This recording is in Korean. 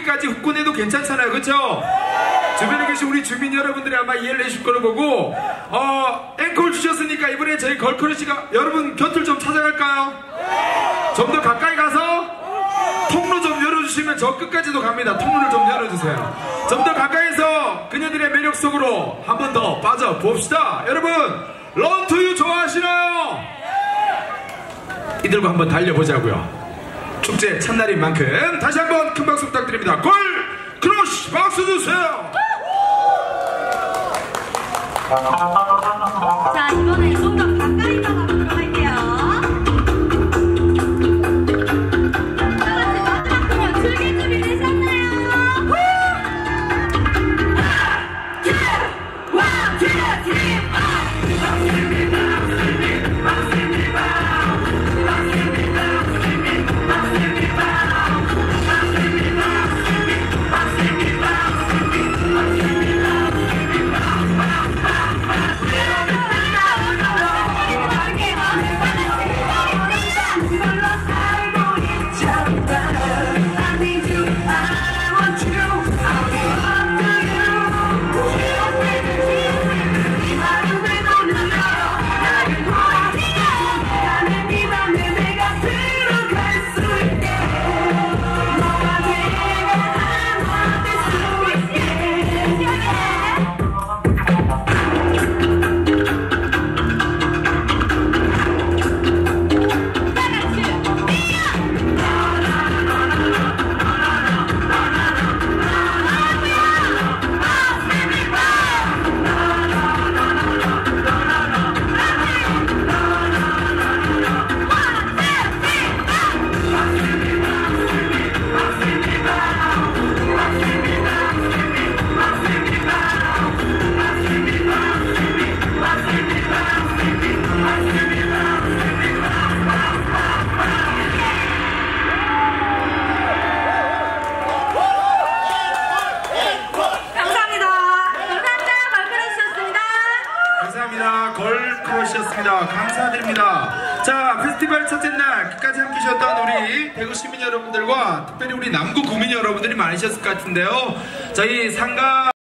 여기까지 후끈해도 괜찮잖아요, 그쵸? 주변에 계신 우리 주민 여러분들이 아마 이해를 해줄 거로 보고 앵콜 주셨으니까 이번에 저희 걸크러쉬가 여러분 곁을 좀 찾아갈까요? 좀 더 가까이 가서 통로 좀 열어주시면 저 끝까지도 갑니다. 통로를 좀 열어주세요. 좀 더 가까이서 그녀들의 매력 속으로 한 번 더 빠져봅시다. 여러분 런 투 유 좋아하시나요? 이들과 한번 달려보자고요. 축제 첫날인 만큼 다시 한번 큰 박수 부탁드립니다. 걸크러쉬 박수 주세요. 자, 이번엔 좀 더 가까이 가보도록 할게요. 다 같이 마지막 공연 즐길 준비 되셨나요? 걸크러쉬였습니다. 감사드립니다. 자, 페스티벌 첫째 날 끝까지 함께 하셨던 우리 대구 시민 여러분들과 특별히 우리 남구 구민 여러분들이 많으셨을 것 같은데요. 저희 상가